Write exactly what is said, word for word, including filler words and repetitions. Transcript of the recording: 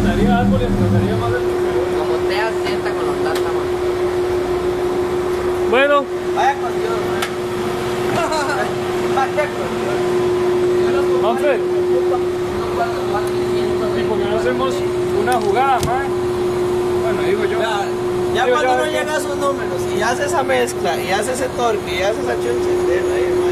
talaría árboles, trataría más del choque. Como te asienta con los tártaros. Bueno. Vaya con Dios, man. Vaya con Dios. Manfred. ¿Y por qué no hacemos una jugada, man? Bueno, digo yo. Ya, ya digo, cuando ya, uno llega a sus números y hace esa mezcla, y hace ese torque, y hace esa chonchindera ahí, man.